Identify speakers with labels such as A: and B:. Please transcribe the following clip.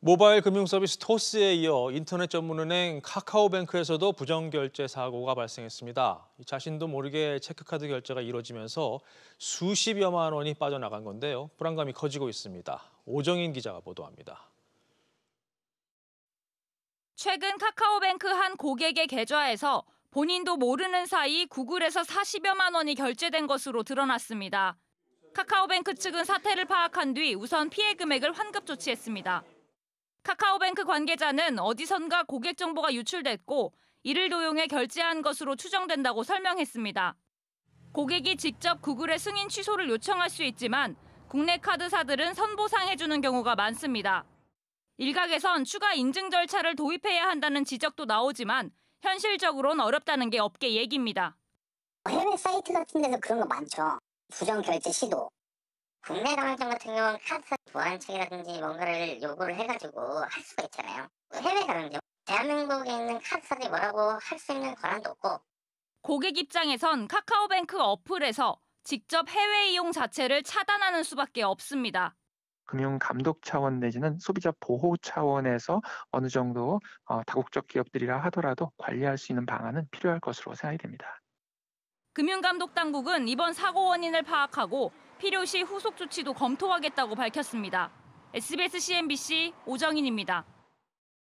A: 모바일 금융 서비스 토스에 이어 인터넷 전문은행 카카오뱅크에서도 부정결제 사고가 발생했습니다. 자신도 모르게 체크카드 결제가 이뤄지면서 수십여만 원이 빠져나간 건데요. 불안감이 커지고 있습니다. 오정인 기자가 보도합니다.
B: 최근 카카오뱅크 한 고객의 계좌에서 본인도 모르는 사이 구글에서 40여만 원이 결제된 것으로 드러났습니다. 카카오뱅크 측은 사태를 파악한 뒤 우선 피해 금액을 환급 조치했습니다. 카카오뱅크 관계자는 어디선가 고객 정보가 유출됐고 이를 도용해 결제한 것으로 추정된다고 설명했습니다. 고객이 직접 구글에 승인 취소를 요청할 수 있지만 국내 카드사들은 선보상해주는 경우가 많습니다. 일각에선 추가 인증 절차를 도입해야 한다는 지적도 나오지만 현실적으로는 어렵다는 게 업계 얘기입니다.
C: 해외 사이트 같은 데서 그런 거 많죠. 부정 결제 시도. 국내 가맹점 같은 경우는 카드 보안책이라든지 뭔가를 요구를 해가지고 할 수가 있잖아요. 해외 가맹점, 대한민국에 있는 카드사들이 뭐라고 할 수 있는 권한도 없고.
B: 고객 입장에선 카카오뱅크 어플에서 직접 해외 이용 자체를 차단하는 수밖에 없습니다.
D: 금융 감독 차원 내지는 소비자 보호 차원에서 어느 정도 다국적 기업들이라 하더라도 관리할 수 있는 방안은 필요할 것으로 생각이 됩니다.
B: 금융감독당국은 이번 사고 원인을 파악하고 필요시 후속 조치도 검토하겠다고 밝혔습니다. SBS CNBC 오정인입니다.